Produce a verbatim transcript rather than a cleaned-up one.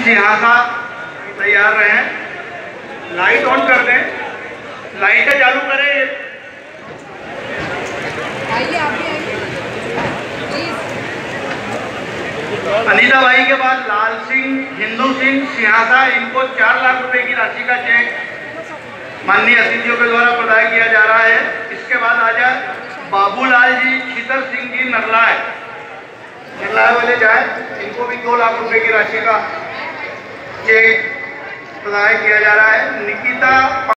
सिंहासा तैयार रहे। Light on कर दें, लाइटें चालू करें। आइए आप भी आइए। अनीता भाई के बाद लाल सिंह, हिंदू सिंह, सिंहासा, इनको चार लाख रुपए की राशि का चेक माननीय अतिथियों के द्वारा प्रदान किया जा रहा है। इसके बाद आ जाए बाबूलाल जी, छीतर सिंह जी, नरलाय नरलाय वाले जाए, इनको भी दो लाख रुपए की राशि का चेक प्रदान किया जा रहा है। निकिता